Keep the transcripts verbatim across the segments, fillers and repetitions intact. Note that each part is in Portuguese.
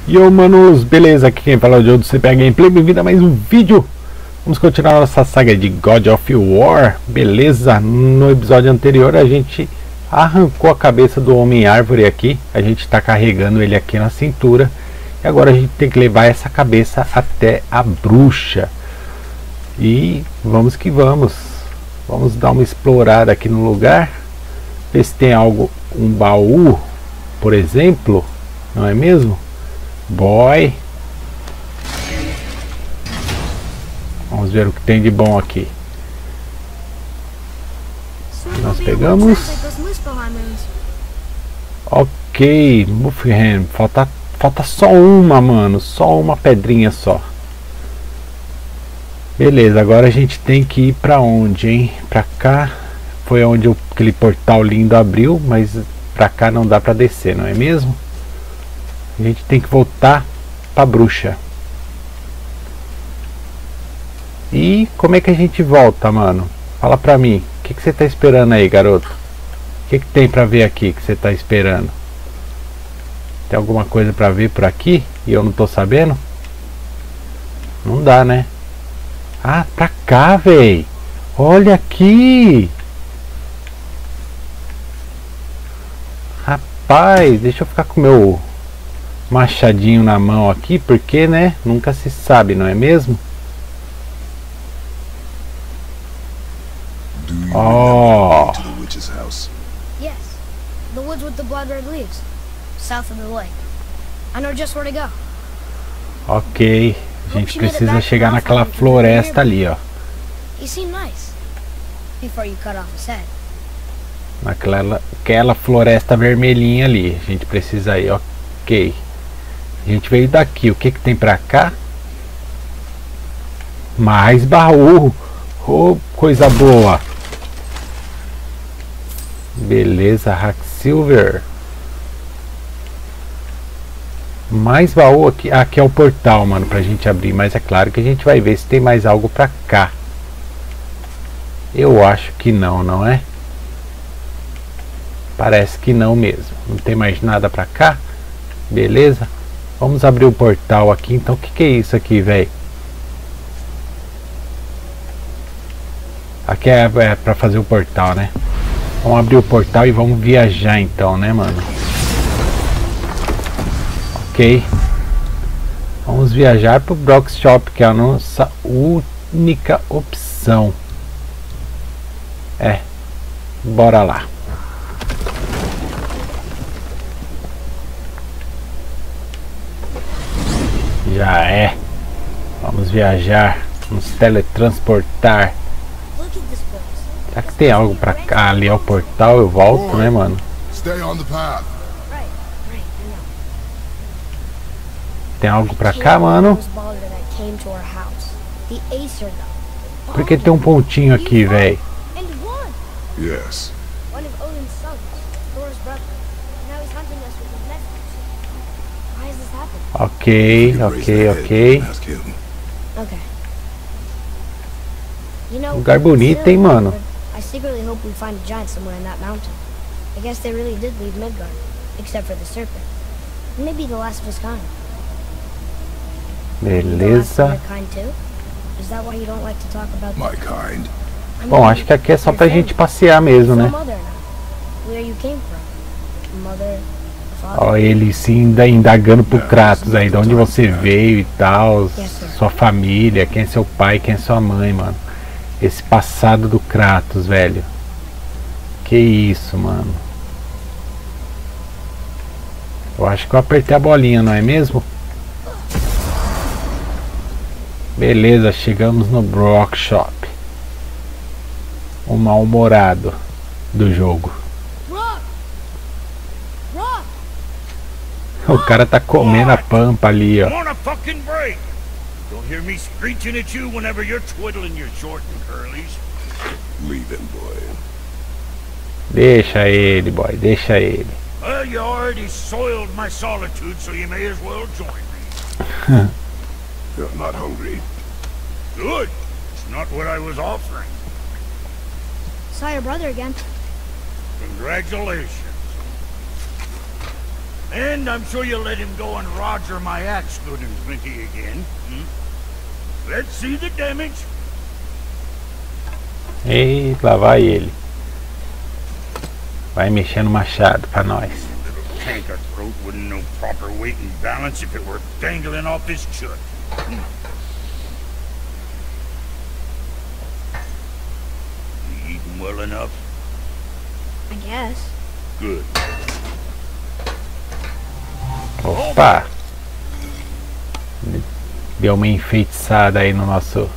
E ô manos, beleza? Aqui quem fala é o Joe do C P A Gameplay, bem-vindo a mais um vídeo. Vamos continuar a nossa saga de God of War, beleza? No episódio anterior a gente arrancou a cabeça do Homem-Árvore aqui. A gente está carregando ele aqui na cintura. E agora a gente tem que levar essa cabeça até a bruxa. E vamos que vamos. Vamos dar uma explorada aqui no lugar. Ver se tem algo, um baú, por exemplo, não é mesmo? Boy, vamos ver o que tem de bom aqui. Nós pegamos. Ok, Muffin, falta, falta só uma, mano. Só uma pedrinha só. Beleza, agora a gente tem que ir pra onde, hein? Pra cá. Foi onde o, aquele portal lindo abriu, mas pra cá não dá pra descer, não é mesmo? A gente tem que voltar pra bruxa. E como é que a gente volta, mano? Fala pra mim. O que, que você tá esperando aí, garoto? O que, que tem pra ver aqui que você tá esperando? Tem alguma coisa pra ver por aqui e eu não tô sabendo? Não dá, né? Ah, pra cá, véi. Olha aqui. Rapaz, deixa eu ficar com o meu machadinho na mão aqui, porque, né, nunca se sabe, não é mesmo? Oh. Yes, the woods with the blood red leaves, south of the lake. I know just where to go. Ok, a gente precisa chegar naquela floresta ali, ó. You seem nice. Before you cut off his head. Naquela aquela floresta vermelhinha ali, a gente precisa ir, ok. A gente veio daqui, o que que tem pra cá? Mais baú. Oh, coisa boa. Beleza, Hacksilver. Mais baú aqui. Aqui é o portal, mano, pra gente abrir. Mas é claro que a gente vai ver se tem mais algo pra cá. Eu acho que não, não é? Parece que não mesmo. Não tem mais nada pra cá. Beleza. Vamos abrir o portal aqui. Então o que, que é isso aqui, velho? Aqui é, é pra fazer o portal, né? Vamos abrir o portal e vamos viajar então, né, mano? Ok. Vamos viajar pro Brock Shop, que é a nossa única opção. É. Bora lá. Já é. Vamos viajar. Vamos teletransportar. Será que tem algo pra cá? Ali é o portal, eu volto, né, mano? Tem algo pra cá, mano? Por que tem um pontinho aqui, velho? Ok, ok, ok. Lugar bonito, hein, mano? I secretly hope we find a giant somewhere in that mountain. I guess they really did leave Midgard, except for the serpent. Maybe the last of his kind. Beleza. Is that why you don't like to talk about my kind? Bom, acho que aqui é só pra gente passear mesmo, né? Where you came from? Mother, ó, ele se ainda indagando pro Kratos aí, de onde você veio e tal, sua família, quem é seu pai, quem é sua mãe, mano. Esse passado do Kratos, velho. Que isso, mano. Eu acho que eu apertei a bolinha, não é mesmo? Beleza, chegamos no Brock Shop. O mal-humorado do jogo. O cara tá comendo a pampa ali, ó. Don't hear me screeching at you whenever you're twiddling your short and curlies. Leave him, boy. Deixa ele, boy, deixa ele. Well, you already soiled my solitude, so you may as well join me. You're not hungry. Good. It's not what I was offering. Saw your brother again. Congratulations. And I'm sure you'll let him go and roger my axe good and plenty again. Hmm? Let's see the damage. E lá vai ele. Vai mexendo o machado pra nós. Little canker throat wouldn't know proper weight and balance if it were dangling off his chut. Hmm. You eating well enough? I guess. Good. Opa! Deu uma enfeitiçada aí no nosso...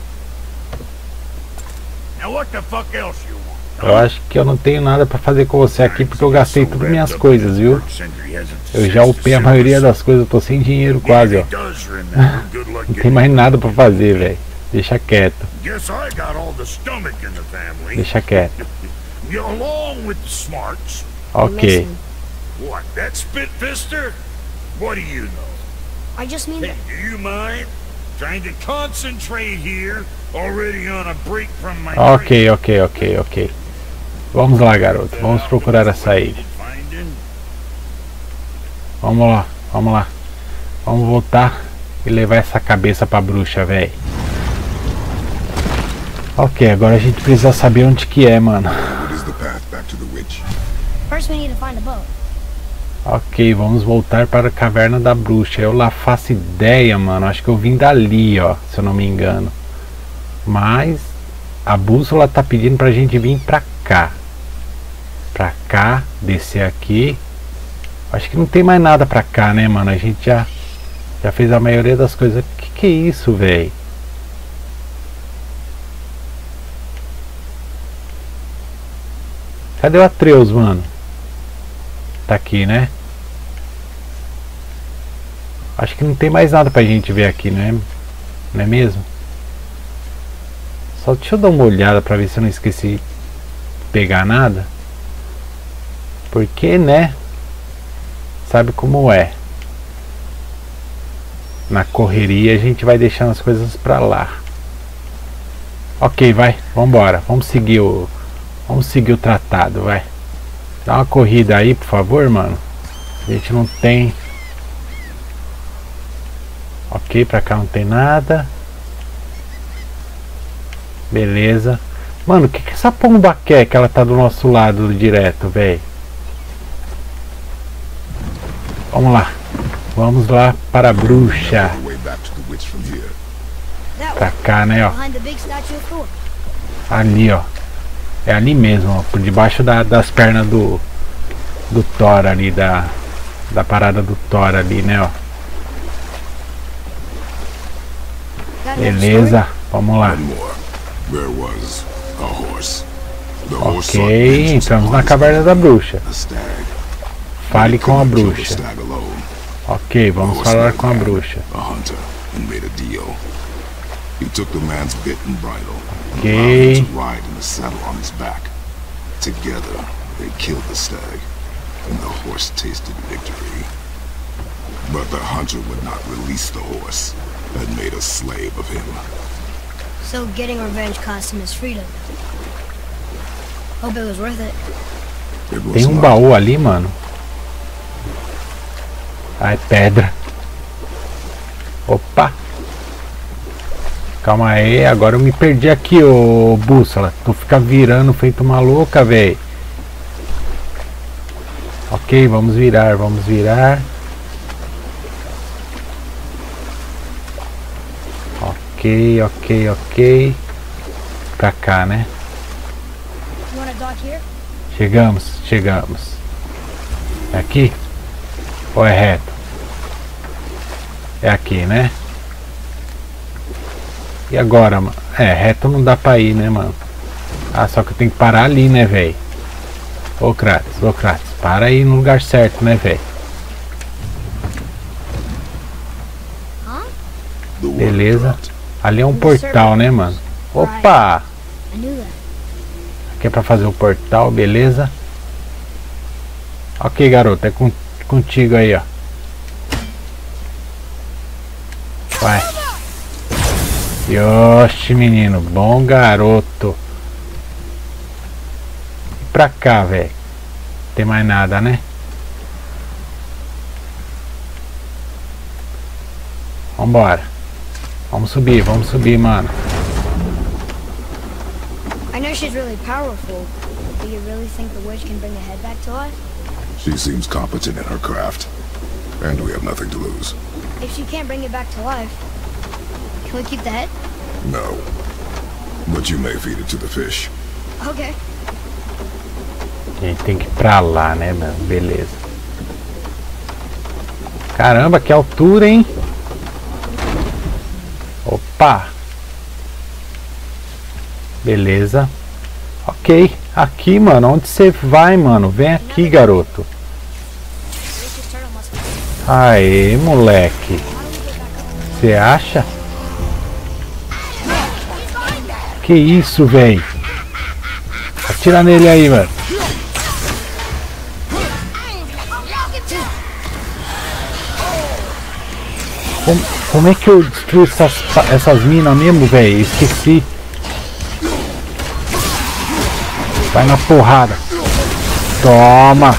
Now what the fuck else you want? Eu acho que eu não tenho nada pra fazer com você aqui porque eu gastei todas minhas coisas, viu? Eu já upei a maioria das coisas, eu tô sem dinheiro quase, ó. Não tem mais nada pra fazer, velho. Deixa quieto. Deixa quieto. Ok. What, that spit-fister? What do you know? I just mean Hey, that. do you mind? Trying to concentrate here, already on a break from my Ok, ok, ok, ok. Vamos lá, garoto. Vamos procurar a saída. Vamos lá, vamos lá. Vamos voltar e levar essa cabeça pra bruxa, velho. Ok, agora a gente precisa saber onde que é, mano. What is the path back to the witch? First we need to find a boat. Ok, vamos voltar para a caverna da bruxa. Eu lá faço ideia, mano. Acho que eu vim dali, ó, se eu não me engano. Mas a bússola tá pedindo pra gente vir pra cá. Pra cá, descer aqui. Acho que não tem mais nada pra cá, né, mano? A gente já já fez a maioria das coisas. Que que é isso, velho? Cadê o Atreus, mano? Tá aqui, né? Acho que não tem mais nada pra gente ver aqui, né? Não é mesmo? Só deixa eu dar uma olhada pra ver se eu não esqueci de pegar nada. Porque, né? Sabe como é? Na correria a gente vai deixando as coisas pra lá. Ok, vai. Vambora. Vamos seguir o... Vamos seguir o tratado, vai. Dá uma corrida aí, por favor, mano. A gente não tem... Ok, pra cá não tem nada. Beleza. Mano, o que que essa pomba quer que ela tá do nosso lado direto, velho? Vamos lá. Vamos lá para a bruxa. The way back to the witch from here. That Pra way, cá, né, ó. behind the big statue of Thor. Ali, ó. É ali mesmo, ó. Por debaixo da, das pernas do... Do Thor ali, da... Da parada do Thor ali, né, ó. Got another Beleza. Vamos lá. One more. There was a horse. The horse sought Ok, vengeance entramos upon na his caverna man, da bruxa. the stag. Fale com a Couldn't kill the bruxa. stag alone. Ok, vamos Horse falar led com a man, bruxa. A hunter, and made a deal. He took the man's bit and bridle and Okay. allowed him to ride in the saddle on his back. Together, they killed the stag, and the horse tasted victory. But the hunter would not release the horse, and made a slave of him. So getting revenge cost him his freedom. Hope it was worth it. It was Tem um not. baú ali, mano. Ai, pedra. Opa. Calma aí, agora eu me perdi aqui, ô bússola. Tu fica virando feito uma louca, velho. Ok, vamos virar, vamos virar. Ok, ok, ok. Pra cá, né? You wanna dock here? Chegamos, chegamos. É aqui? Ou é reto? É aqui, né? E agora, mano? É, reto não dá pra ir, né, mano? Ah, só que eu tenho que parar ali, né, velho? Ô, Kratos, ô, Kratos. Para aí no lugar certo, né, velho? Huh? The word Beleza. dropped. Ali é um portal, né, mano? Opa! I knew that. Aqui é pra fazer o portal, beleza? Ok, garoto, é com, contigo aí, ó. Vai. Yoshi, menino, bom garoto. E pra cá, velho. Tem mais nada, né? Vambora. Vamos subir, vamos subir, mano. I know she's really powerful. Do you really think the witch can bring the head back to life? She seems competent in her craft. And we have nothing to lose. If she can't bring it back to life, can we keep the head? No. But you may feed it to the fish. Okay. A gente tem que ir pra lá, né, mano? Beleza. Caramba, que altura, hein? Opa! Beleza. Ok. Aqui, mano. Onde você vai, mano? Vem aqui, garoto. Aê, moleque. Você acha? Que isso, véi? Atira nele aí, mano. Como, como é que eu destruo essas, essas minas mesmo, velho? Esqueci. Vai na porrada. Toma.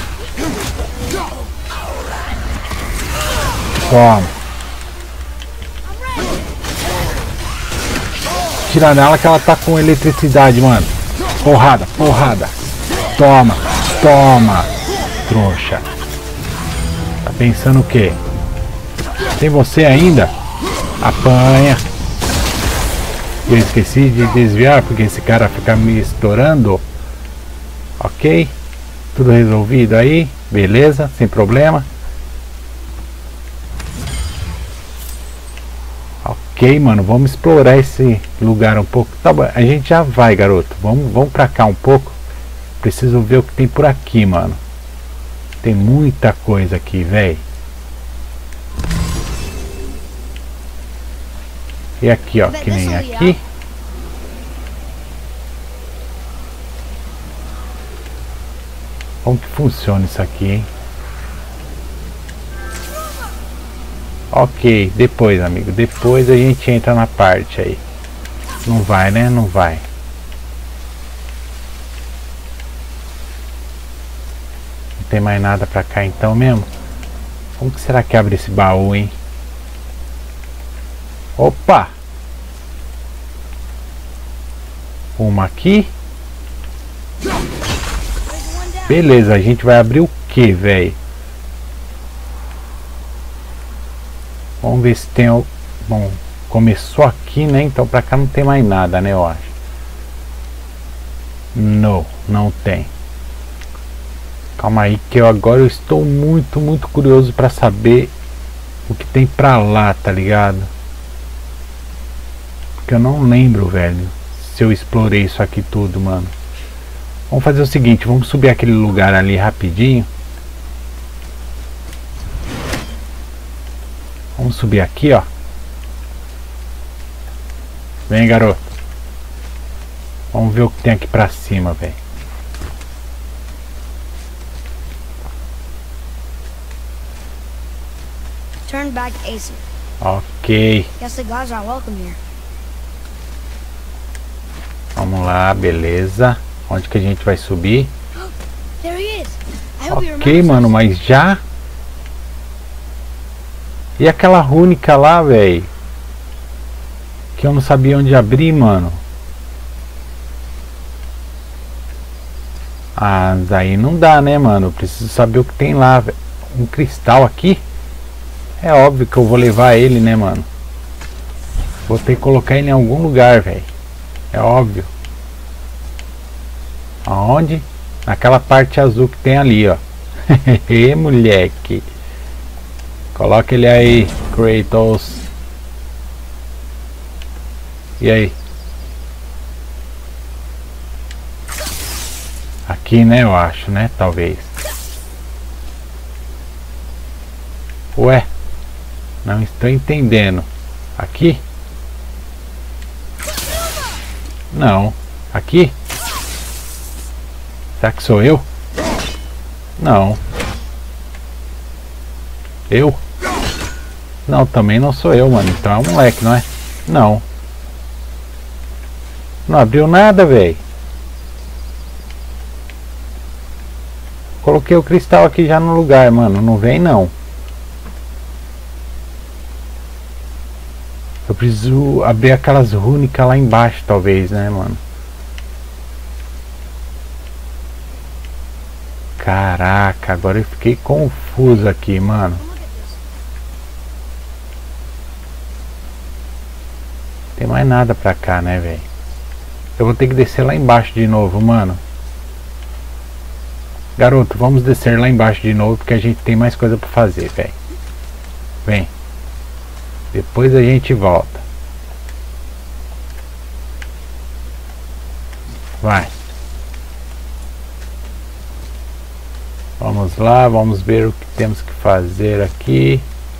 Toma. Tira nela que ela tá com eletricidade, mano. Porrada, porrada. Toma, toma. Trouxa. Tá pensando o quê? Tem você ainda? Apanha. Eu esqueci de desviar porque esse cara fica me estourando. Ok. Tudo resolvido aí. Beleza, sem problema. Ok, mano. Vamos explorar esse lugar um pouco. Tá bom, a gente já vai, garoto. Vamos, vamos pra cá um pouco. Preciso ver o que tem por aqui, mano. Tem muita coisa aqui, velho. E aqui, ó, que nem aqui. Como que funciona isso aqui, hein? Ok, depois, amigo. Depois a gente entra na parte aí. Não vai, né? Não vai. Não tem mais nada pra cá então mesmo? Como que será que abre esse baú, hein? Opa! Uma aqui. Beleza, a gente vai abrir o que, velho? Vamos ver se tem... Bom, começou aqui, né? Então pra cá não tem mais nada, né? Eu acho. Não, não tem. Calma aí que eu agora eu estou muito, muito curioso pra saber o que tem pra lá, tá ligado? Porque eu não lembro, velho, se eu explorei isso aqui tudo, mano. Vamos fazer o seguinte, vamos subir aquele lugar ali rapidinho. Vamos subir aqui, ó. Vem, garoto. Vamos ver o que tem aqui pra cima, velho. Turn back ASAP. Ok. Guess the gods are welcome here. Vamos lá, beleza. Onde que a gente vai subir? There he is. I hope he Ok, remembers mano, us. mas já... E aquela rúnica lá, velho? Que eu não sabia onde abrir, mano. Ah, daí não dá, né, mano? Eu preciso saber o que tem lá, velho. Um cristal aqui? É óbvio que eu vou levar ele, né, mano? Vou ter que colocar ele em algum lugar, velho. É óbvio. Aonde? Naquela parte azul que tem ali, ó. Hehe, moleque. Coloca ele aí, Kratos. E aí? Aqui, né, eu acho, né? Talvez. Ué? Não estou entendendo. Aqui? Não. Aqui? Será que sou eu? Não. Eu? Não, também não sou eu, mano. Então é um moleque, não é? Não. Não abriu nada, velho. Coloquei o cristal aqui já no lugar, mano. Não vem, não. Eu preciso abrir aquelas rúnicas lá embaixo, talvez, né, mano? Caraca, agora eu fiquei confuso aqui, mano. Tem mais nada pra cá, né, velho? Eu vou ter que descer lá embaixo de novo, mano. Garoto, vamos descer lá embaixo de novo, porque a gente tem mais coisa pra fazer, velho. Vem. Depois a gente volta. Vai. Vamos lá, vamos ver o que temos que fazer aqui.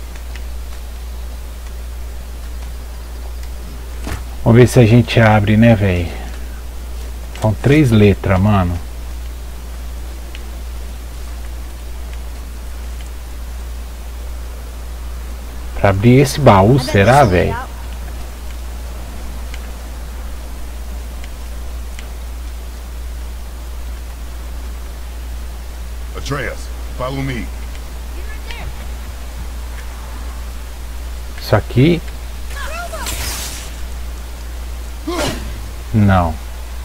Vamos ver se a gente abre, né, velho? São três letras, mano. Pra abrir esse baú, será, velho? Atreus, follow me. Isso aqui. Não.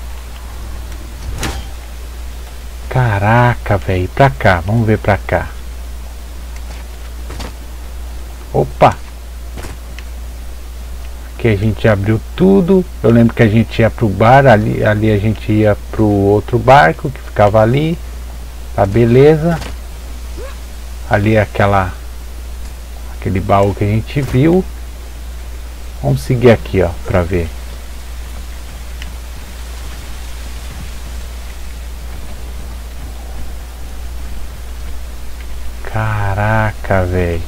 Caraca, velho. Pra cá. Vamos ver pra cá. Opa. Aqui a gente abriu tudo. Eu lembro que a gente ia pro bar. Ali, ali a gente ia pro outro barco que ficava ali. Tá, beleza. Ali é aquela... Aquele baú que a gente viu. Vamos seguir aqui, ó. Pra ver. Caraca, velho.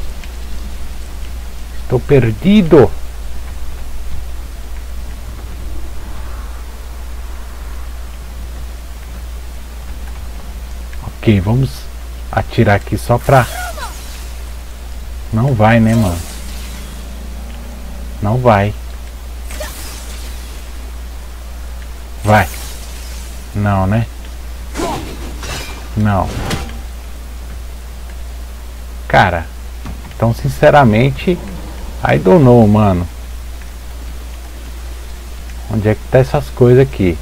Estou perdido. Ok, vamos atirar aqui só pra... Não vai, né, mano? Não vai. Vai. Não, né? Não. Cara, então sinceramente, I don't know, mano. Onde é que tá essas coisas aqui?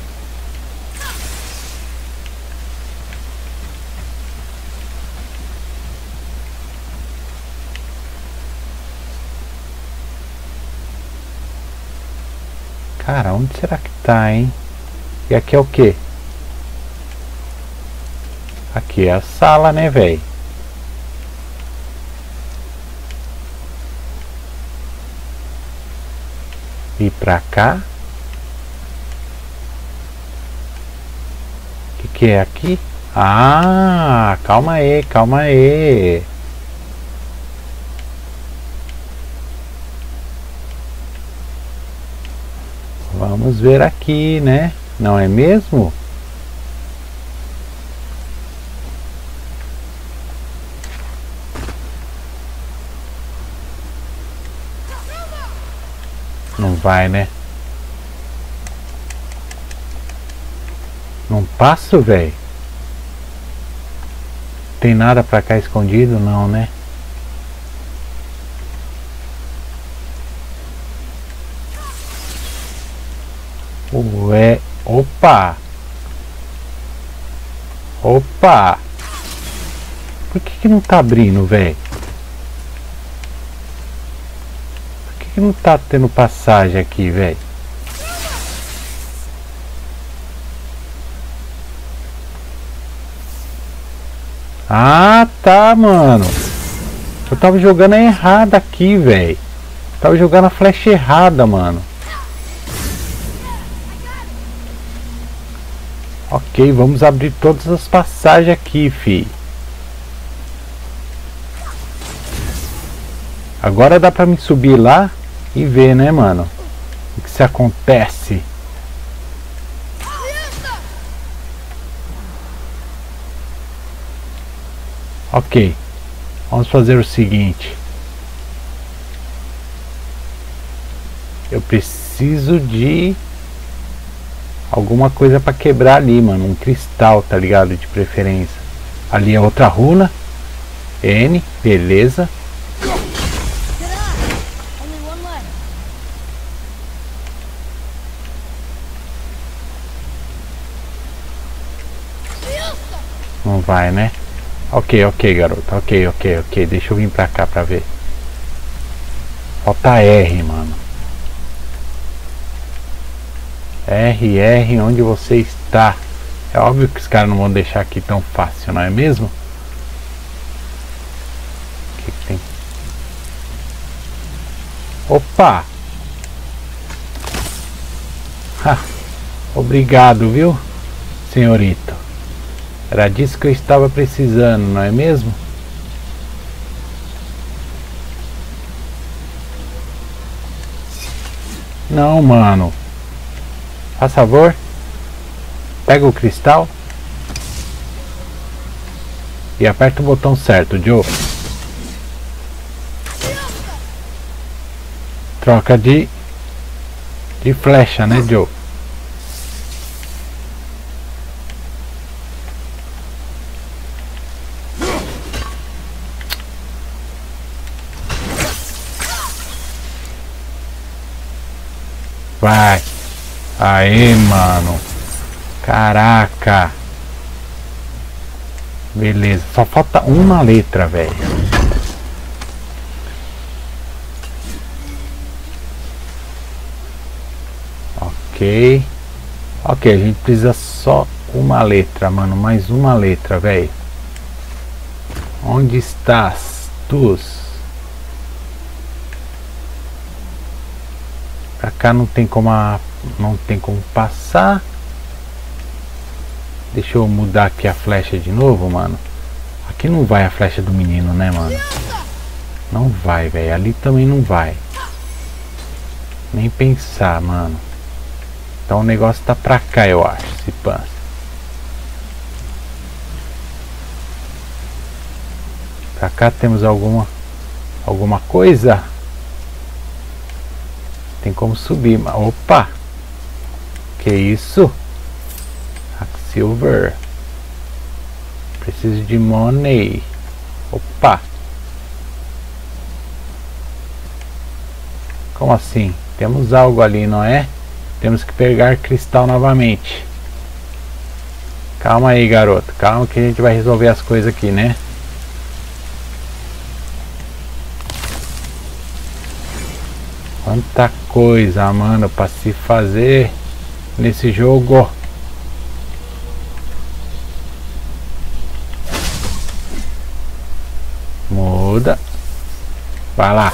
Cara, onde será que tá, hein? E aqui é o que? Aqui é a sala, né, velho? E pra cá? O que, que é aqui? Ah, calma aí, calma aí. Vamos ver aqui, né? Não é mesmo? Não vai, né? Não passo, velho. Tem nada pra cá escondido, não, né? Ué, opa! Opa! Por que que não tá abrindo, velho? Por que que não tá tendo passagem aqui, velho? Ah, tá, mano. Eu tava jogando a errada aqui, velho. Tava jogando a flecha errada, mano. Ok, vamos abrir todas as passagens aqui, fi. Agora dá pra me subir lá e ver, né, mano? O que se acontece. Ok, vamos fazer o seguinte. Eu preciso de alguma coisa pra quebrar ali, mano. Um cristal, tá ligado? De preferência. Ali é outra runa. N, beleza. Não vai, né? Ok, ok, garoto. Ok, ok, ok. Deixa eu vir pra cá pra ver. Falta R, mano. R, R, onde você está? É óbvio que os caras não vão deixar aqui tão fácil, não é mesmo? O que que tem? Opa! Ha, obrigado, viu, senhorito? Era disso que eu estava precisando, não é mesmo? Não, mano. Faz favor. Pega o cristal e aperta o botão certo, Joe. Troca de de flecha, né, Joe? Vai. Aê, mano. Caraca. Beleza. Só falta uma letra, velho. Ok. Ok, a gente precisa só uma letra, mano. Mais uma letra, velho. Onde estás, tu? Pra cá não tem como a... não tem como passar. Deixa eu mudar aqui a flecha de novo, mano. Aqui não vai a flecha do menino, né, mano? Não vai, velho. Ali também não vai. Nem pensar, mano. Então o negócio tá pra cá, eu acho. Se passa. Pra cá temos alguma... alguma coisa? Tem como subir, mas... Opa! Que isso? Silver. Preciso de money. Opa! Como assim? Temos algo ali, não é? Temos que pegar cristal novamente. Calma aí, garoto. Calma que a gente vai resolver as coisas aqui, né? Quanta coisa, mano, pra se fazer nesse jogo. Muda. Vai lá.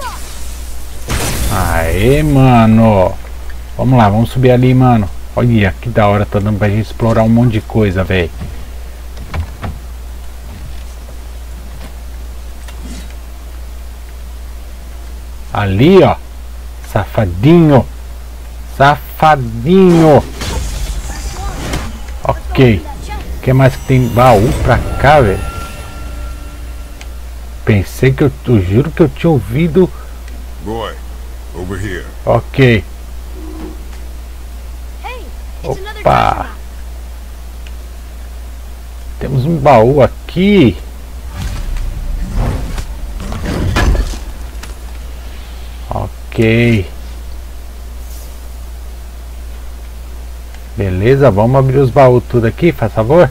Aê, mano. Vamos lá, vamos subir ali, mano. Olha que da hora, tá dando pra gente explorar um monte de coisa, velho. Ali, ó. Safadinho. Safadinho. Ok. O que mais que tem baú pra cá, velho? Pensei que eu, eu juro que eu tinha ouvido. Boy, over here. Ok. Opa. Temos um baú aqui. Ok. Beleza, vamos abrir os baús tudo aqui, faz favor.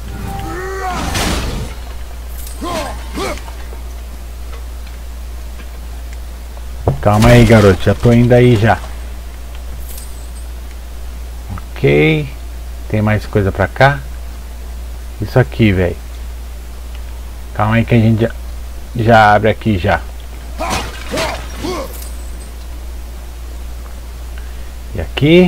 Calma aí, garoto, já tô indo aí já. Ok. Tem mais coisa pra cá? Isso aqui, velho. Calma aí que a gente já, já abre aqui já. E aqui.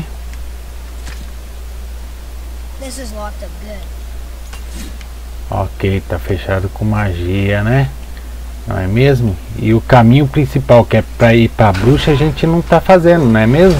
Ok, tá fechado com magia, né? Não é mesmo? E o caminho principal, que é pra ir pra bruxa, a gente não tá fazendo, não é mesmo?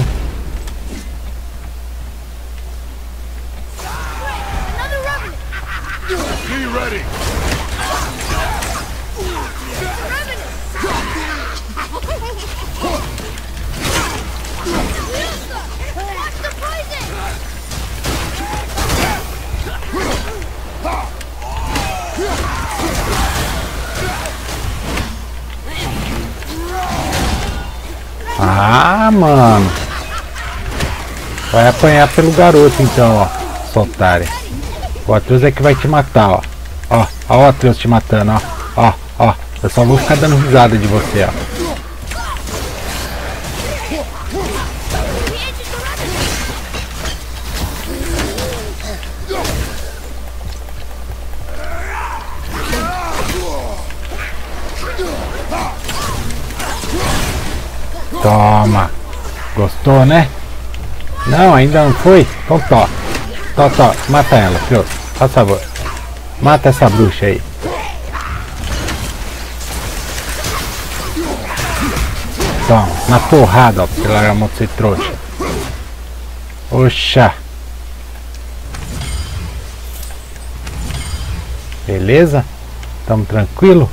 Ah, mano. Vai apanhar pelo garoto então, ó. Soltarem. O Atreus é que vai te matar, ó. Ó, ó o Atreus te matando, ó. Ó, ó. Eu só vou ficar dando risada de você, ó. Toma. Gostou, né? Não, ainda não foi? Então tó. Tó, tó. Mata ela, filho. Faz favor. Mata essa bruxa aí. Toma. Na porrada, ó. Porque larga a mão de ser trouxa. Oxa. Beleza? Tamo tranquilo?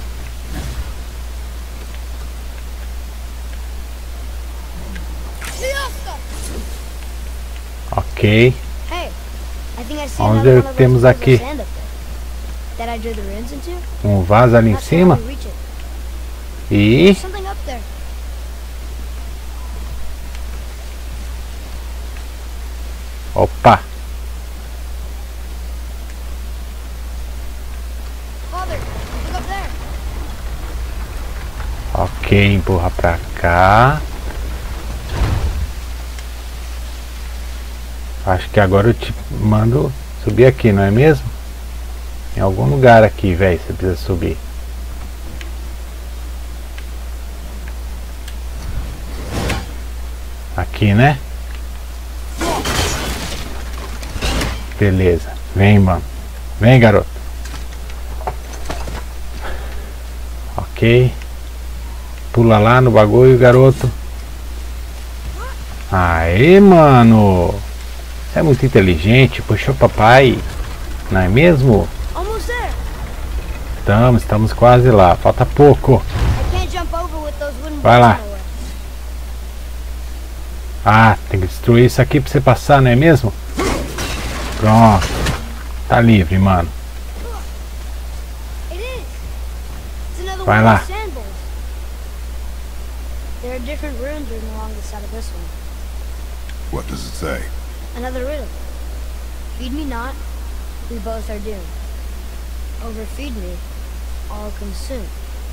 Ok. Vamos ver o que temos aqui. Um vaso ali em cima. E... Opa! Ok, empurra pra cá. Acho que agora eu te mando subir aqui, não é mesmo? Em algum lugar aqui, velho, você precisa subir. Aqui, né? Beleza. Vem, mano. Vem, garoto. Ok. Pula lá no bagulho, garoto. Aê, mano. Você é muito inteligente. Puxou papai. Não é mesmo? Estamos, estamos quase lá. Falta pouco. Vai lá. Ah, tem que destruir isso aqui pra você passar, não é mesmo? Pronto. Tá livre, mano. Vai lá. There are different runes written along the side of this one. What does it say? Another riddle. Feed me not, we both are doomed. Overfeed me, all consumed.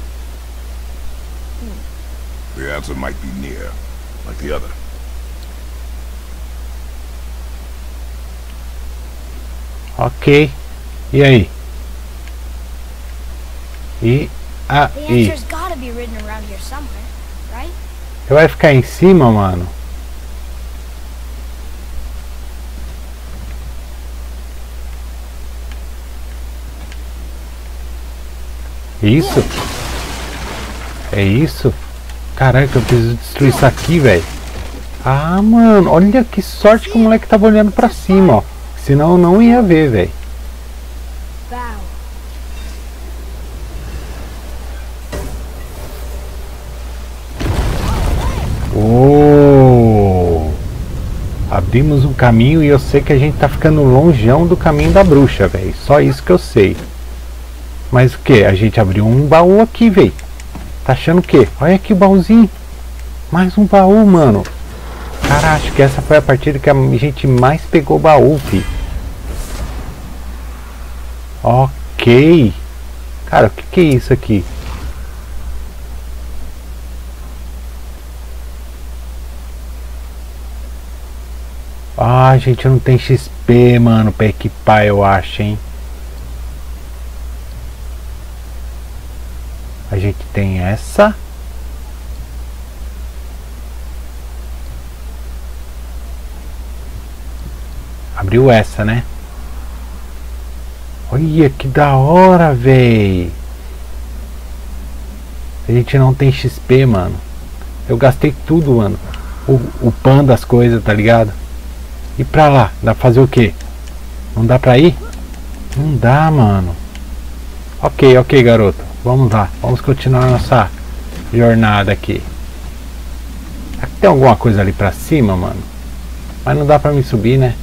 Hmm. The answer might be near, like the other. Ok. E aí? E The aí? answer's gotta be written around here somewhere, right? Você vai ficar em cima, mano? Isso? É isso? Caraca, eu preciso destruir isso aqui, velho. Ah, mano, olha que sorte que o moleque tava olhando pra cima, ó. Senão eu não ia ver, velho. Oh! Abrimos um caminho e eu sei que a gente tá ficando longeão do caminho da bruxa, velho. Só isso que eu sei. Mas o que? A gente abriu um baú aqui, velho. Tá achando o quê? Olha aqui o baúzinho. Mais um baú, mano. Cara, acho que essa foi a partida que a gente mais pegou baú, fi. Ok. Cara, o que, que é isso aqui? Ah, a gente não tem X P, mano, pra equipar, eu acho, hein. A gente tem essa. Abriu essa, né? Olha que da hora, véi. A gente não tem X P, mano. Eu gastei tudo, mano. O, o pan das coisas, tá ligado? E pra lá, dá pra fazer o quê? Não dá pra ir? Não dá, mano. Ok, ok, garoto. Vamos lá, vamos continuar nossa jornada aqui. Será que tem alguma coisa ali pra cima, mano? Mas não dá pra me subir, né?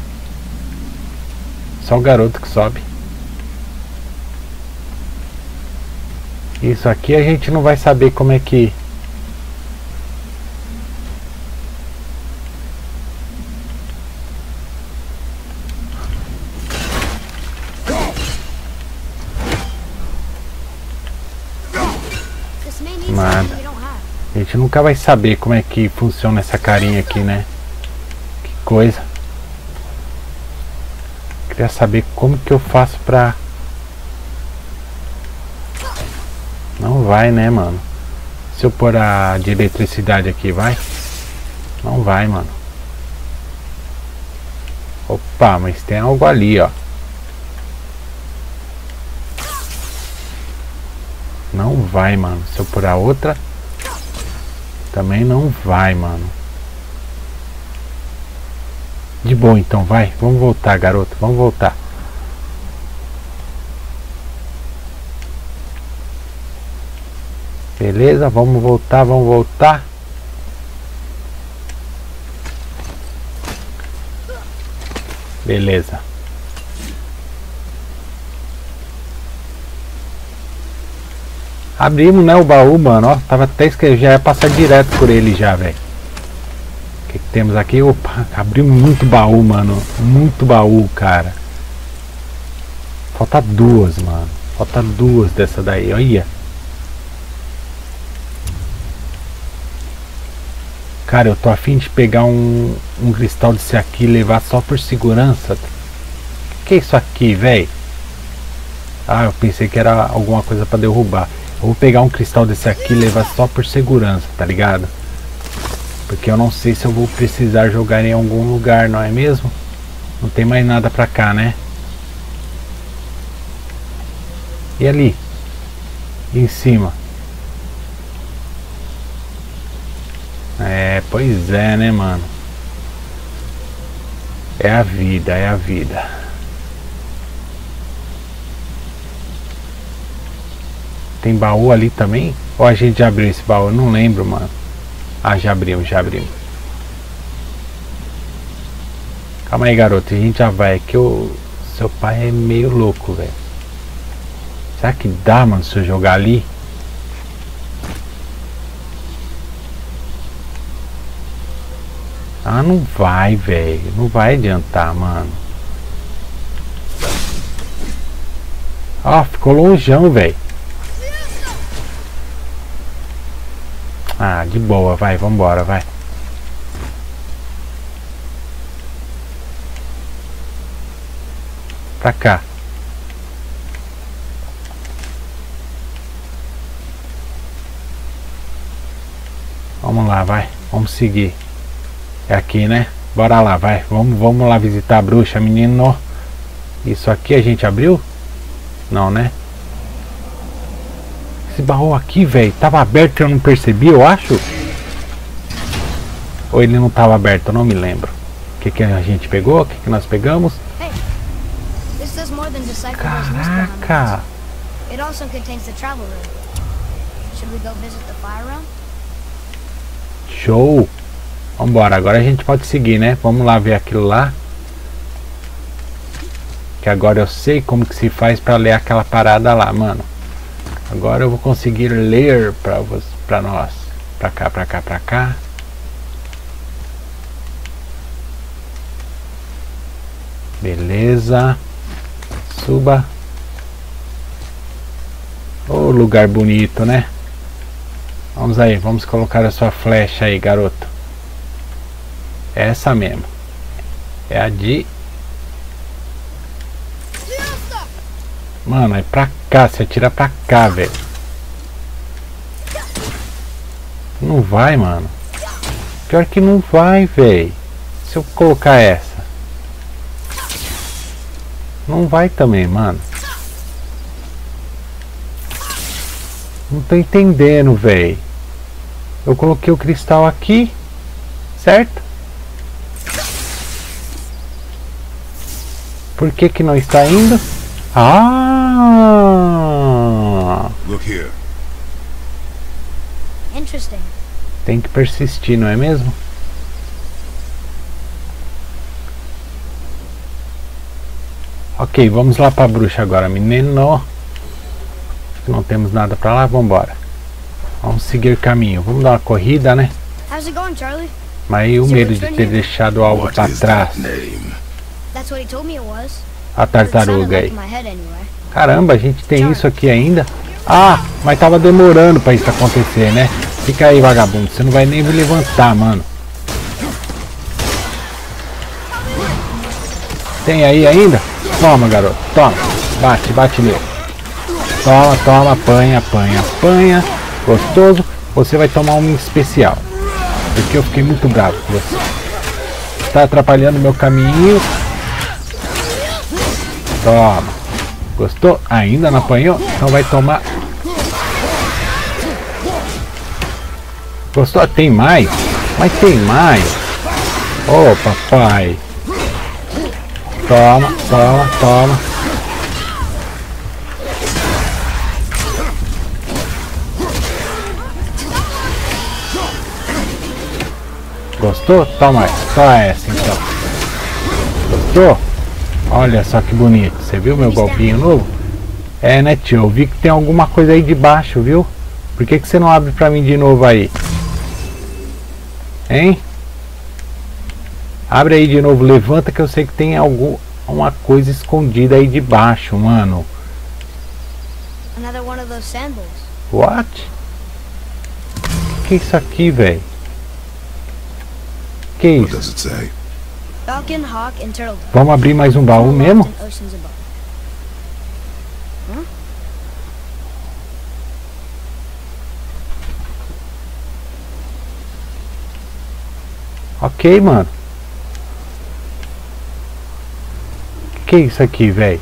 Só o garoto que sobe. Isso aqui a gente não vai saber como é que... nada. A gente nunca vai saber como é que funciona essa carinha aqui, né? Que coisa. Queria saber como que eu faço pra... Não vai, né, mano? Se eu pôr a de eletricidade aqui, vai? Não vai, mano. Opa, mas tem algo ali, ó. Não vai, mano. Se eu pôr a outra, também não vai, mano. De boa, então, vai. Vamos voltar, garoto. Vamos voltar. Beleza, vamos voltar, vamos voltar. Beleza. Abrimos, né, o baú, mano. Ó, tava até esquecendo, já ia passar direto por ele já, velho. O que, que temos aqui? Opa, abrimos muito baú, mano. Muito baú, cara. Falta duas, mano. Falta duas dessa daí, olha. Cara, eu tô afim de pegar um, um cristal desse aqui e levar só por segurança. O que é isso aqui, velho? Ah, eu pensei que era alguma coisa pra derrubar. Eu vou pegar um cristal desse aqui e levar só por segurança, tá ligado? Porque eu não sei se eu vou precisar jogar em algum lugar, não é mesmo? Não tem mais nada pra cá, né? E ali? E em cima? É, pois é, né, mano? É a vida, é a vida. Tem baú ali também? Ou a gente já abriu esse baú? Eu não lembro, mano. Ah, já abrimos, já abrimos. Calma aí, garoto. A gente já vai. É que o seu pai é meio louco, velho. Será que dá, mano, se eu jogar ali? Ah, não vai, velho. Não vai adiantar, mano. Ó, ficou longeão, velho. Ah, de boa, vai, vambora, vai. Pra cá. Vamos lá, vai. Vamos seguir. É aqui, né? Bora lá, vai. Vamos, vamos lá visitar a bruxa, menino. Isso aqui a gente abriu? Não, né? Esse baú aqui, velho, tava aberto e eu não percebi, eu acho. Ou ele não tava aberto, eu não me lembro. O que que a gente pegou? O que que nós pegamos? Caraca! Show! Vambora, agora a gente pode seguir, né? Vamos lá ver aquilo lá. Que agora eu sei como que se faz pra ler aquela parada lá, mano. Agora eu vou conseguir ler pra, pra nós. Pra cá, pra cá, pra cá. Beleza. Suba. Oh, lugar bonito, né? Vamos aí, vamos colocar a sua flecha aí, garoto. É essa mesmo. É a de... Mano, é pra cá, você atira pra cá, velho. Não vai, mano. Pior que não vai, velho. Se eu colocar essa, não vai também, mano. Não tô entendendo, velho. Eu coloquei o cristal aqui, certo? Por que que não está indo? Ah! Look here. Interesting. Tem que persistir, não é mesmo? Ok, vamos lá pra bruxa agora, menino. Não temos nada pra lá, vamos embora. Vamos seguir caminho. Vamos dar uma corrida, né? How's it going, Charlie? Mas aí o medo de ter deixado algo pra trás. That's what he told me it was. A tartaruga aí. Caramba, a gente tem isso aqui ainda. Ah, mas tava demorando pra isso acontecer, né? Fica aí, vagabundo. Você não vai nem me levantar, mano. Tem aí ainda? Toma, garoto. Toma. Bate, bate nele. Toma, toma. Apanha, apanha, apanha. Gostoso. Você vai tomar um especial. Porque eu fiquei muito bravo com você. Está atrapalhando meu caminho. Toma. Gostou? Ainda não apanhou? Então vai tomar. Gostou? Tem mais? Mas tem mais. Ô, papai. Toma, toma, toma. Gostou? Toma, toma essa então. Gostou? Olha só que bonito. Você viu meu golpinho novo? É, né, tio? Eu vi que tem alguma coisa aí de baixo, viu? Por que que você não abre pra mim de novo aí? Hein? Abre aí de novo, levanta que eu sei que tem alguma coisa escondida aí de baixo, mano. Another one of those sandals. What? Que é isso aqui, velho? Que What isso? does it say? Falcon, hawk, and turtle. Vamos abrir mais um baú mesmo? And oceans above. Huh? Ok, mano. Que é isso aqui, velho?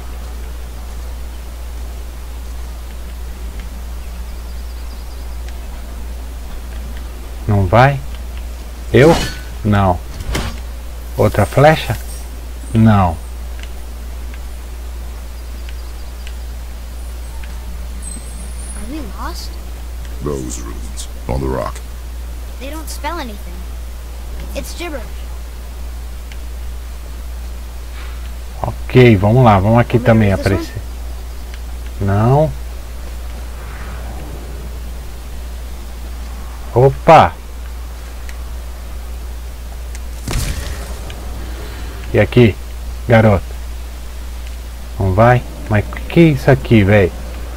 Não vai? Eu? Não. Outra flecha? Não. Are we lost? Those runes on the rock. They don't spell anything. It's gibberish. Ok, vamos lá, vamos aqui também aparecer. Não. Opa! E aqui, garoto? Não vai? Mas que é isso aqui, velho?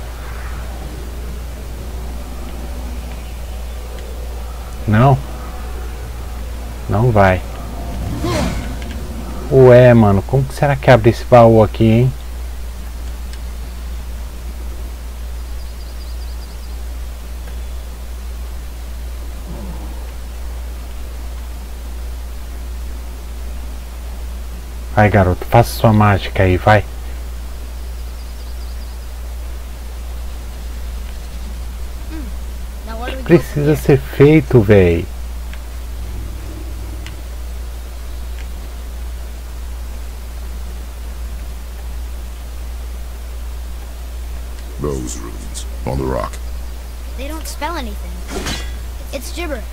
Não? Não vai. Ué, mano, como que será que abre esse baú aqui, hein? Vai, garoto, faça sua mágica aí, vai. Now what do we do? Precisa ser feito, véi. Those runes on the rock. They don't spell anything. It's gibberish.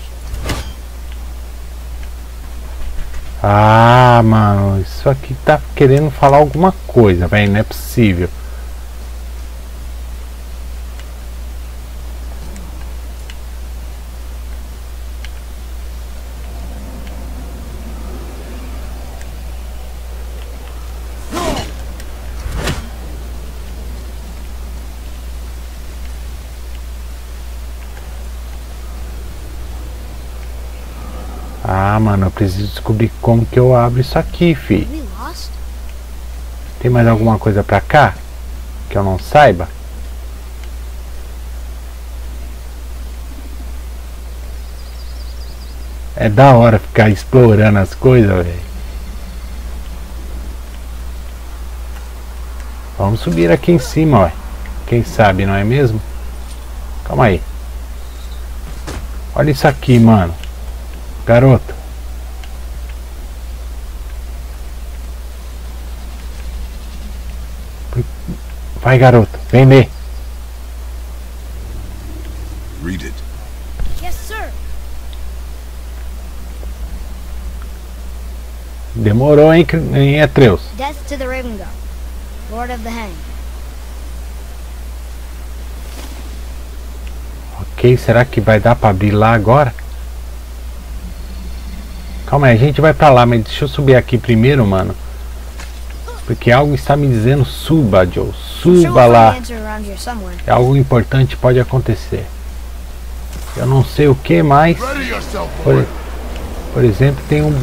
Ah, mano, isso aqui tá querendo falar alguma coisa, velho, não é possível. Ah, mano, eu preciso descobrir como que eu abro isso aqui, fi. Are we lost? Tem mais alguma coisa pra cá? Que eu não saiba? É da hora ficar explorando as coisas, velho. Vamos subir aqui em cima, ó. Quem sabe, não é mesmo? Calma aí. Olha isso aqui, mano. Garoto. Vai, garoto. Vem ler. Read it. Yes, sir. Demorou, hein, hein, Atreus? Death to the Raven God, Lord of the Hang. Ok, será que vai dar pra abrir lá agora? Calma aí, a gente vai pra lá, mas deixa eu subir aqui primeiro, mano. Porque algo está me dizendo, suba, Joe, I'm sure suba we'll find lá. the answer around here somewhere. Algo importante pode acontecer. Eu não sei o que mais. Ready yourself, Por, boy. por exemplo, tem um...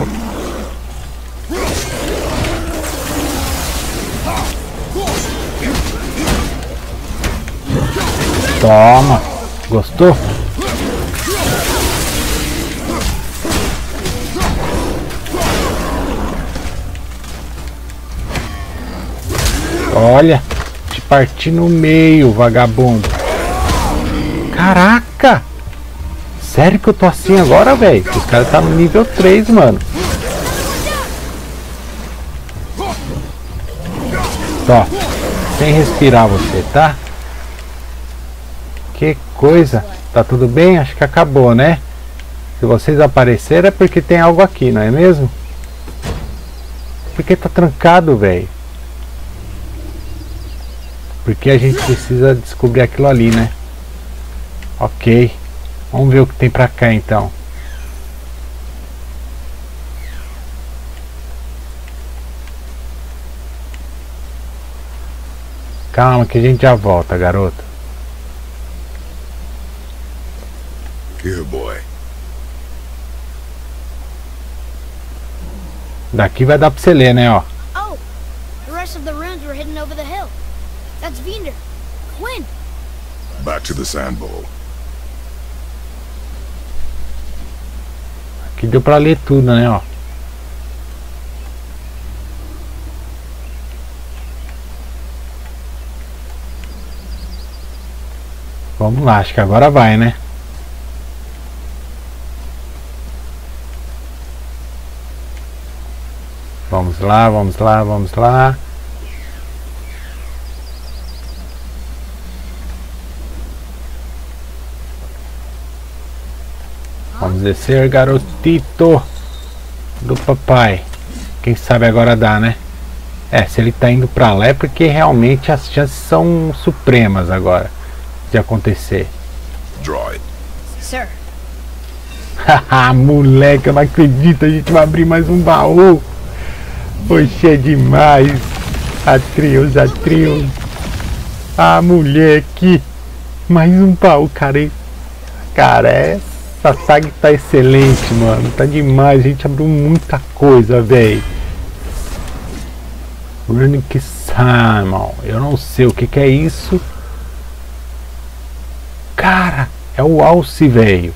Toma! Gostou? Olha, te parti no meio, vagabundo. Caraca! Sério que eu tô assim agora, velho? Os caras tá no nível três, mano. Só, sem respirar você, tá? Que coisa. Tá tudo bem? Acho que acabou, né? Se vocês apareceram é porque tem algo aqui, não é mesmo? Porque tá trancado, velho. Porque a gente precisa descobrir aquilo ali, né? Ok. Vamos ver o que tem pra cá, então. Calma que a gente já volta, garoto. Here, boy. Daqui vai dar pra você ler, né, ó. Oh, the rest of the runes were hidden over the hill. That's Vinder. Quinn. Back to the sand bowl. Aqui deu pra ler tudo, né, ó. Vamos lá, acho que agora vai, né? Vamos lá, vamos lá, vamos lá. Vamos descer, garotito do papai. Quem sabe agora dá, né? É, se ele tá indo pra lá é porque realmente as chances são supremas agora de acontecer. Draw it. Sir. Haha, moleque, eu não acredito. A gente vai abrir mais um baú. Poxa, é demais. Atreus, Atreus. Ah, moleque. Mais um baú, cara. Cara, essa saga tá excelente, mano. Tá demais. A gente abriu muita coisa, velho. Runic Simon. Eu não sei o que que é isso. Cara, é o Alce, velho.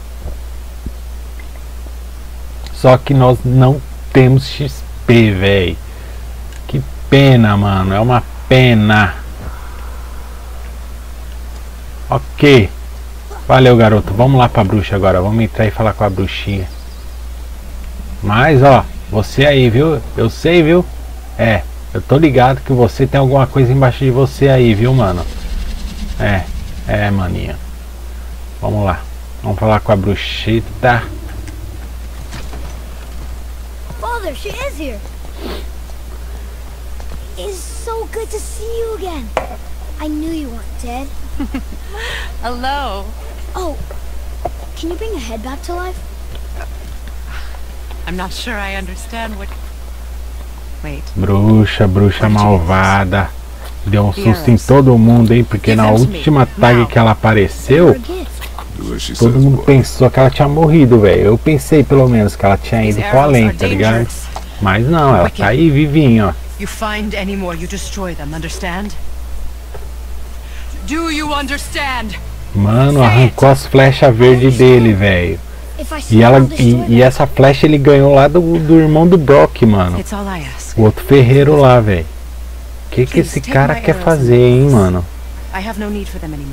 Só que nós não temos X P, velho. Que pena, mano. É uma pena. Ok. Valeu, garoto. Vamos lá pra bruxa agora. Vamos entrar e falar com a bruxinha. Mas, ó. Você aí, viu? Eu sei, viu? É. Eu tô ligado que você tem alguma coisa embaixo de você aí, viu, mano? É. É, maninha. Vamos lá. Vamos falar com a bruxita. Father, she is here. It's so good to see you again. I knew you weren't dead. Hello. Oh, can you bring a head back to life? I'm not sure I understand what... Wait. Bruxa, bruxa malvada. Deu um susto em todo mundo, hein? Porque na última tag que ela apareceu, todo mundo pensou que ela tinha morrido, velho. Eu pensei pelo menos que ela tinha ido pro além, tá ligado? Mas não, ela tá aí vivinha, ó. You find any more, you destroy them, understand? Do you understand? Mano, arrancou as flechas verdes dele, velho. E ela e, e essa flecha ele ganhou lá do, do irmão do Brock, mano. O outro ferreiro lá, velho. O que que esse cara quer fazer, hein, mano? I have no need for them anymore.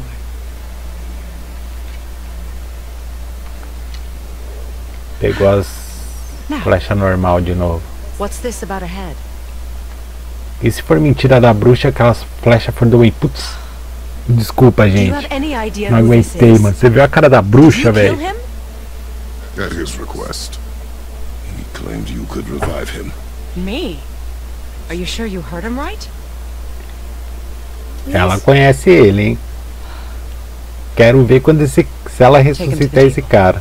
Pegou as flechas normal de novo. What's this about a head? E se for mentira da bruxa, aquelas flechas foram do... Putz, desculpa, gente. Não aguentei, mano. Você viu a cara da bruxa, velho? At his request, he claimed you could revive him. Me? Are you sure you heard him right? Ela conhece ele, hein? Quero ver quando esse, se ela ressuscitar esse cara.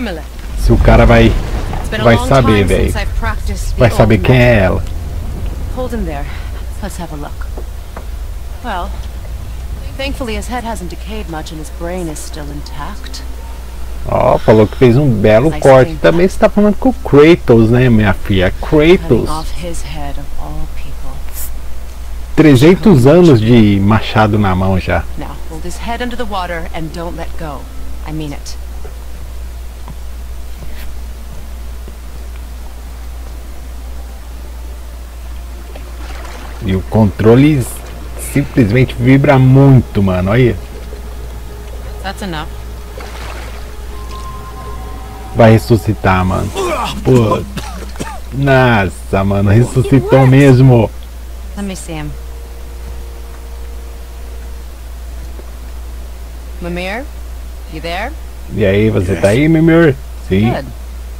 Se o cara vai vai saber, velho. Vai saber quem é ela. Hold him there. Let's have a look. Well, thankfully his head hasn't decayed much and his brain is still intact. Ó, oh, falou que fez um belo corte. Também você tá falando com o Kratos, né, minha filha? Kratos. trezentos anos de machado na mão já. Now, hold his head under the water and don't let go. I mean it. E o controle simplesmente vibra muito, mano. Olha. That's enough. Vai ressuscitar, mano. Pô. Nossa, mano, ressuscitou mesmo. Let me see him. Mimir, you there? E aí, você tá aí, Mimir? Sim. Good.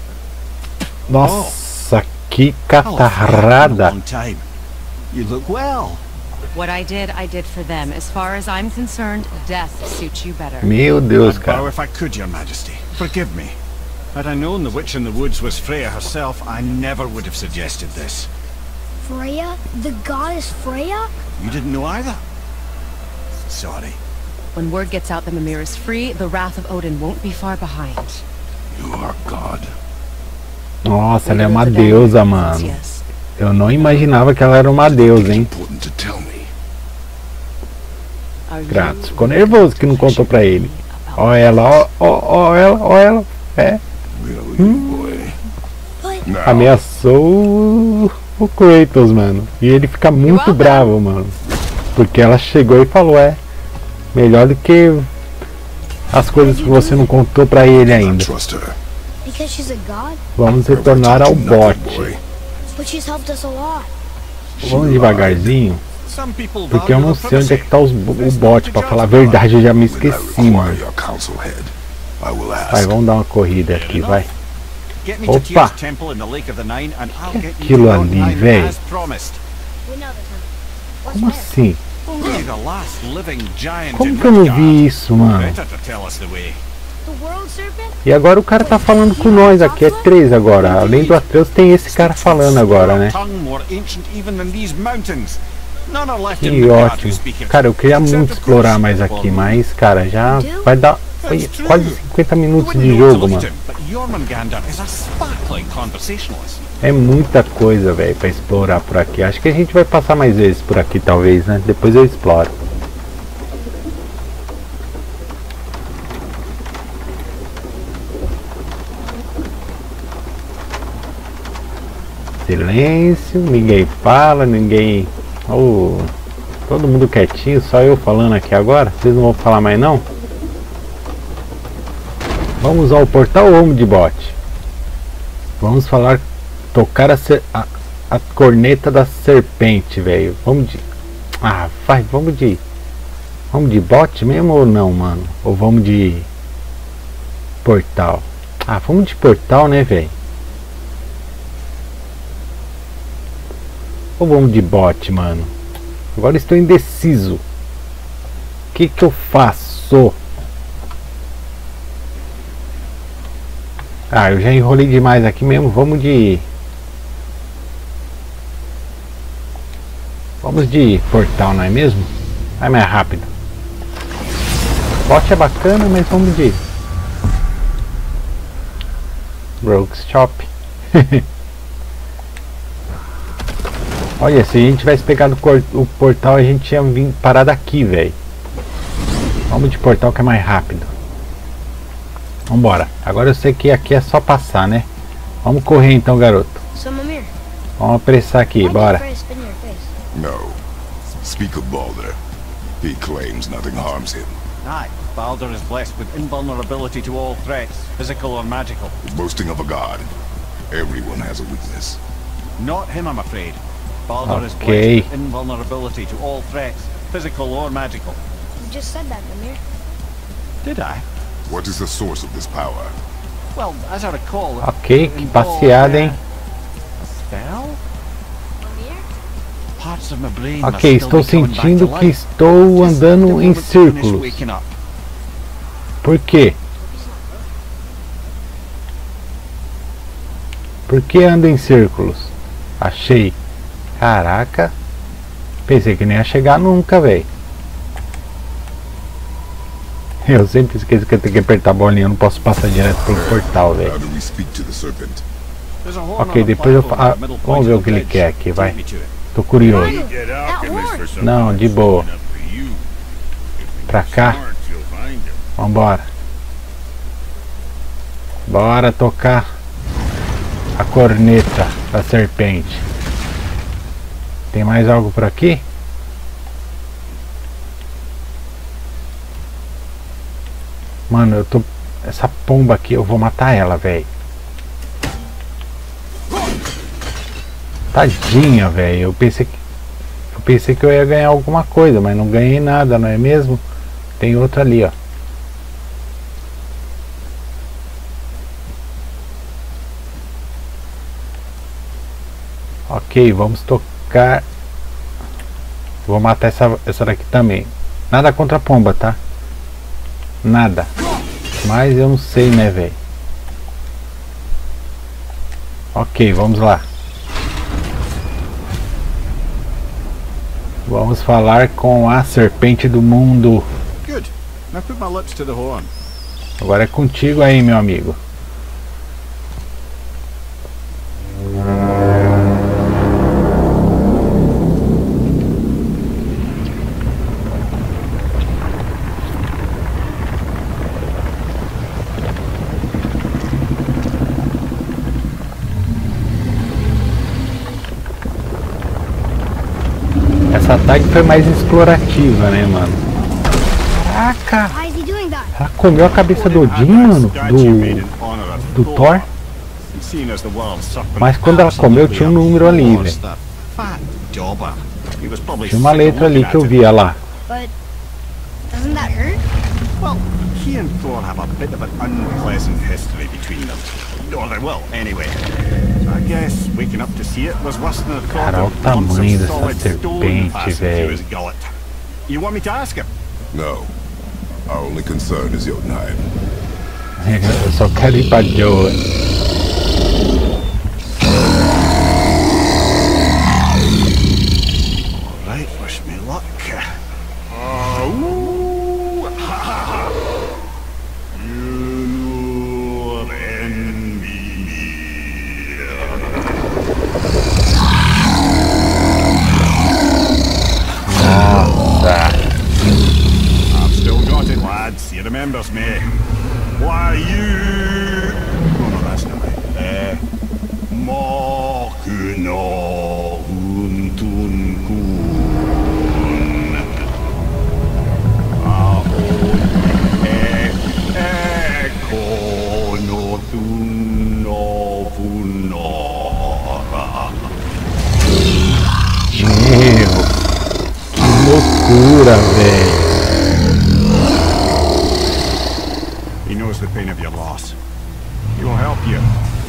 Nossa, que catarrada. You look well. What I did, I did for them. As far as I'm concerned, death suits you better. Meu Deus, I'd cara. bow if I could, Your Majesty. Forgive me. Had I known the witch in the woods was Freya herself, I never would have suggested this. Freya? The goddess Freya? You didn't know either? Sorry. When word gets out that Mimir is free, the wrath of Odin won't be far behind. You are God. Nossa, ela é uma deusa, mano. Yes. Eu não imaginava que ela era uma deusa, hein? Important to tell me. Are you Kratos ficou nervoso que não contou pra ele. Ó ela, ó, ó, ó ela, ó ela. É. Really, boy. But Now, Ameaçou o- o Kratos, mano. E ele fica muito bravo, mano. Porque ela chegou e falou, é. Melhor do que as coisas que você não contou pra ele I ainda. trust her. because she's a god? Vamos retornar ao bot. Boy. But she's helped us a lot. Vamos devagarzinho. Some people Porque eu value não the sei onde é que tá os, privacy. o bot. Pra falar a verdade, eu já me When I esqueci, require mano. your counsel head, I will ask. Vai, vamos dar uma corrida aqui, vai. Get me to Opa. Tyr's temple in the Lake of the Nine and I'll get you Aquilo to ali, Jotunheim véi. as promised. We know the temple. What's Como there? assim? Only the last living giant Como in que eu não Midgard. vi isso, mano? Better to tell us the way. The world serpent? E agora o cara tá falando com nós aqui, é três agora. Além do Atreus, tem esse cara falando agora, né? Tongue more ancient even than these mountains. None are left in Que Midgard who ótimo. speak it. Cara, eu queria Except, muito of explorar course, mais aqui, Boromir. mas, cara, já vai dar foi That's true. quase cinquenta You minutos wouldn't de know to jogo, look at mano. him, but Jormungandr is a sparkling conversationalist. É muita coisa, velho, pra explorar por aqui. Acho que a gente vai passar mais vezes por aqui, talvez, né? Depois eu exploro. Silêncio, ninguém fala, ninguém... Oh, todo mundo quietinho, só eu falando aqui agora. Vocês não vão falar mais não? Vamos ao portal ou vamos de bot? Vamos falar, tocar a, ser, a, a corneta da serpente, velho. Vamos de... Ah, vai, vamos de... Vamos de bot mesmo ou não, mano? Ou vamos de... Portal? Ah, vamos de portal, né, velho? Ou vamos de bot, mano? Agora estou indeciso. O que que eu faço? Ah, eu já enrolei demais aqui mesmo. Vamos de... Vamos de portal, não é mesmo? Vai mais rápido. Bot é bacana, mas vamos de... Rogue's Shop. Olha, se a gente tivesse pegado o portal, a gente tinha vindo parar daqui, velho. Vamos de portal que é mais rápido. Vambora. Agora eu sei que aqui é só passar, né? Vamos correr então, garoto. So, Mimir, Vamos apressar aqui, why did bora. Freya spit in your face? No. Speak of Baldur. He claims nothing harms him. Aye, Baldur is blessed with invulnerability to all threats, physical or magical. Boasting of a god. Everyone has a weakness. Not him, I'm afraid. Baldur is Okay. blessed with invulnerability to all threats, physical or magical. You just said that, Mimir. Did I? What is the source of this power? Well, as I recall, it Ok, que involved, passeada, uh, hein? a spell? Mimir? Parts of my brain Ok, must still estou be coming back sentindo to que life. estou Just andando the em moment I finish círculos. waking up. Por quê? Por que anda em círculos? Achei. Caraca. Pensei que nem ia chegar nunca, velho. Eu sempre esqueço que eu tenho que apertar a bolinha. Eu não posso passar direto pelo portal, velho. Ok, depois eu falo. Ah, vamos ver o que ele quer aqui, vai. Tô curioso. Não, de boa. Pra cá. Vambora. Bora tocar a corneta da serpente. Tem mais algo por aqui? Mano, eu tô... Essa pomba aqui, eu vou matar ela, velho. Tadinha, velho. Eu pensei que... Eu pensei que eu ia ganhar alguma coisa, mas não ganhei nada, não é mesmo? Tem outra ali, ó. Ok, vamos tocar. Vou matar essa, essa daqui também. Nada contra a pomba, tá? Nada. Mas eu não sei, né, velho? Ok, vamos lá. Vamos falar com a serpente do mundo. Good. Now put my lips to the horn. Agora é contigo aí, meu amigo. Essa tag foi mais explorativa, né, mano? Caraca! Ela comeu a cabeça do Odin, mano? Do, do Thor? Mas quando ela comeu, tinha um número ali, velho. Tinha uma letra ali que eu via lá. Well, he and Thor have a bit of an unpleasant history between them. Or they will, anyway. I guess waking up to see it was worse than I thought. Cara, olha o tamanho dessa serpente, velho. You want me to ask him? No. Our only concern is your knife. Eu só quero ir pra Joe. Right, wish me luck. Oh, ha ha. You envy me. Nossa. I've still got it, lads. He remembers me. Why you? Oh no, that's not right. Uh, Mokuno Huntun Kun. Aon Eko no Tuno Funora. Meu, que loucura, velho. He knows the pain of your loss. He will help you.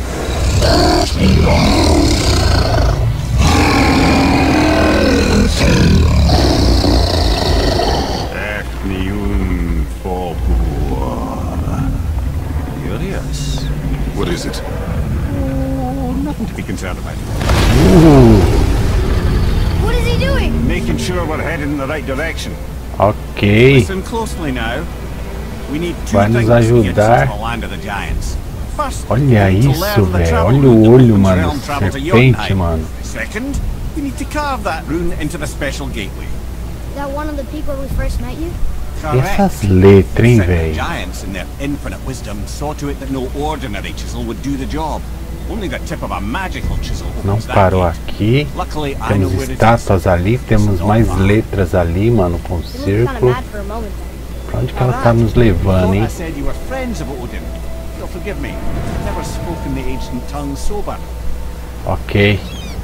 Ethnium Fobua. Curious. What is it? Oh, nothing to be concerned about. Uh, What is he doing? Making sure we're headed in the right direction. ok. Listen closely now. We need two Vai nos things to get ajudar. to the land of the giants. First, Olha we need to isso, learn the velho. travel Olha route o that olho, Odin's mano. realm traveled to Serpente, Jotunheim. mano. Second, we need to carve that rune into the special gateway. That one of the people we first met you? E essas letras, hein, The velho? giants, in their infinite wisdom, saw to it that no ordinary chisel would do the job. Only the tip of a magical chisel Não opens that parou gate. aqui. Luckily, I know Temos where it is. estátuas ali. Temos mais letras ali, mano, com You looked kinda círculo. mad for a moment there. Pra onde que ela tá nos levando, hein? I said you were friends of Odin. You'll forgive me. I've never spoken the ancient tongue sober. Ok.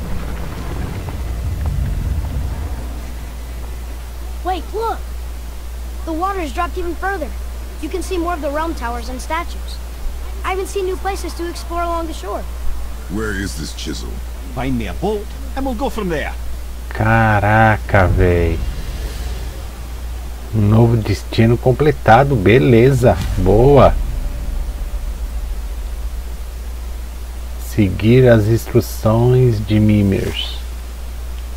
Wait, look! The water's dropped even further. You can see more of the realm towers and statues. I even see new places to explore along the shore. Where is this chisel? Find me a boat, and we'll go from there. Caraca, velho. Um novo destino completado. Beleza. Boa. Seguir as instruções de Mimir.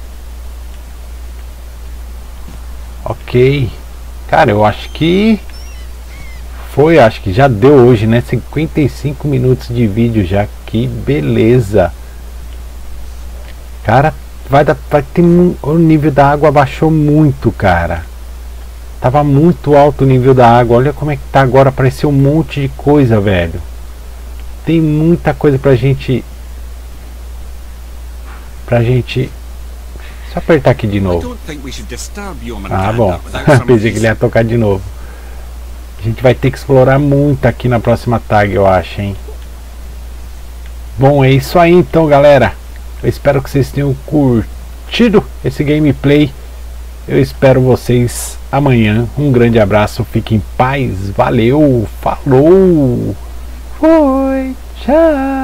Ok. Cara, eu acho que foi, acho que já deu hoje, né? cinquenta e cinco minutos de vídeo já. Que beleza. Cara, vai dar, vai ter um, o nível da água baixou muito, cara. Tava muito alto o nível da água. Olha como é que tá agora, apareceu um monte de coisa, velho. Tem muita coisa pra gente Pra gente Só apertar aqui de novo. Ah, bom. Pensei que ele ia tocar de novo. A gente vai ter que explorar muito aqui na próxima tag, eu acho, hein. Bom, é isso aí então, galera. Eu espero que vocês tenham curtido esse gameplay. Eu espero vocês amanhã. Um grande abraço, fiquem em paz. Valeu, falou, foi, tchau.